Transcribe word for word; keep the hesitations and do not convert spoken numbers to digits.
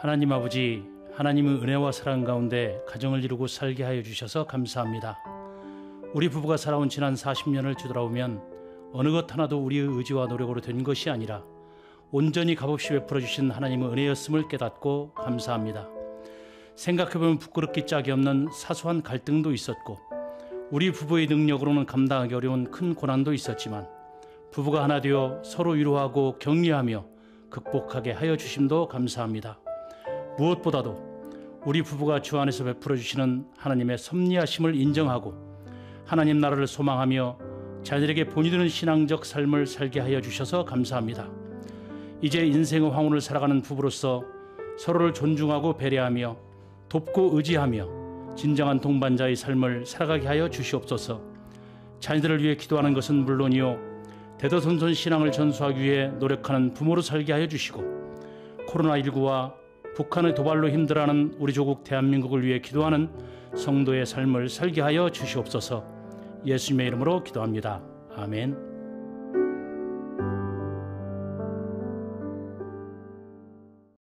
하나님 아버지, 하나님의 은혜와 사랑 가운데 가정을 이루고 살게 하여 주셔서 감사합니다. 우리 부부가 살아온 지난 사십 년을 뒤돌아보면 어느 것 하나도 우리의 의지와 노력으로 된 것이 아니라 온전히 값없이 베풀어 주신 하나님의 은혜였음을 깨닫고 감사합니다. 생각해보면 부끄럽기 짝이 없는 사소한 갈등도 있었고 우리 부부의 능력으로는 감당하기 어려운 큰 고난도 있었지만 부부가 하나 되어 서로 위로하고 격려하며 극복하게 하여 주심도 감사합니다. 무엇보다도 우리 부부가 주 안에서 베풀어 주시는 하나님의 섭리하심을 인정하고 하나님 나라를 소망하며 자녀에게 본이 되는 신앙적 삶을 살게 하여 주셔서 감사합니다. 이제 인생의 황혼을 살아가는 부부로서 서로를 존중하고 배려하며 돕고 의지하며 진정한 동반자의 삶을 살아가게 하여 주시옵소서. 자녀들을 위해 기도하는 것은 물론이요 대대손손 신앙을 전수하기 위해 노력하는 부모로 살게 하여 주시고 코로나십구와 북한의 도발로 힘들어하는 우리 조국 대한민국을 위해 기도하는 성도의 삶을 살게 하여 주시옵소서. 예수님의 이름으로 기도합니다. 아멘.